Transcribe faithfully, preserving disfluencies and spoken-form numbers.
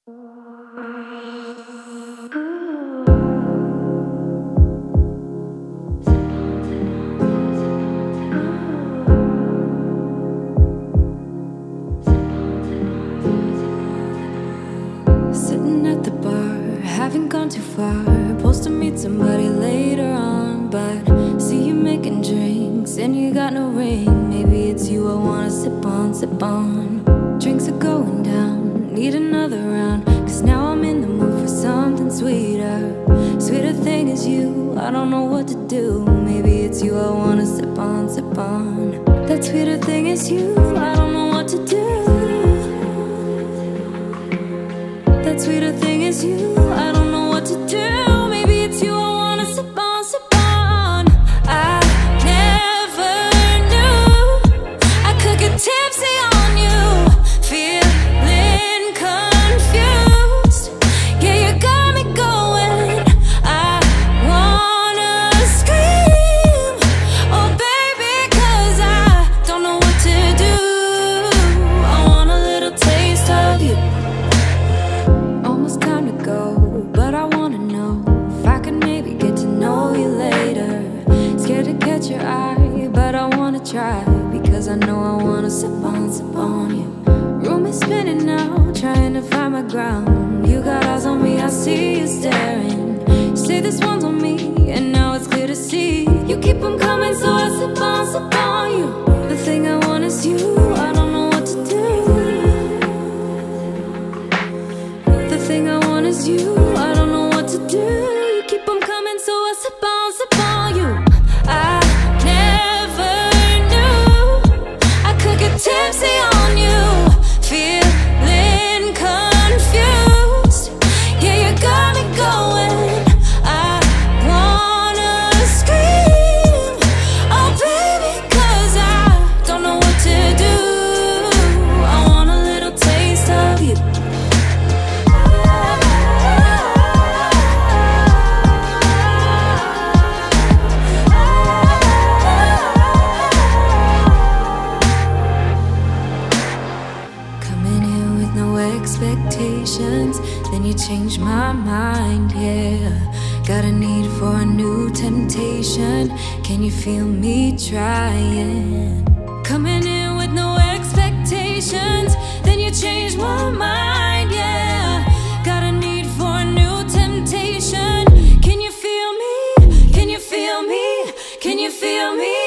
Sitting at the bar, haven't gone too far. Supposed to meet somebody later on, but see you making drinks and you got no ring. Maybe it's you I wanna sip on, sip on. Drinks are going down, need another round, cause now I'm in the mood for something sweeter. Sweeter thing is you, I don't know what to do. Maybe it's you I wanna sip on, sip on. That sweeter thing is you, I don't know what to do. That sweeter thing is you, I don't know what to do. Maybe it's you I wanna sip on, sip on. I never knew I could get tipsy on you, feeling confused. Yeah, you got me going, I wanna scream, oh baby, cause I don't know what to do. I want a little taste of you. Almost time to go, but I wanna know if I could maybe get to know you later. Scared to catch your eye, but I wanna try, because I know I wanna sip on, sip on you. Room is spinning now, trying to find my ground. You got eyes on me, I see you staring. You say this one's on me, and now it's clear to see. You keep them coming, so I sip on, sip on you. The thing I want is you, I don't know what to do. The thing I want is you, I don't know what to do. You keep them coming, so I sip on, sip on you. I never knew I could get tipsy on you, feeling confused. Yeah, you got me going, I wanna scream, oh baby, cause I don't know what to do. I want a little taste of you. Expectations, then you change my mind, yeah. Got a need for a new temptation. Can you feel me trying? Coming in with no expectations, then you change my mind, yeah. Got a need for a new temptation. Can you feel me? Can you feel me? Can you feel me?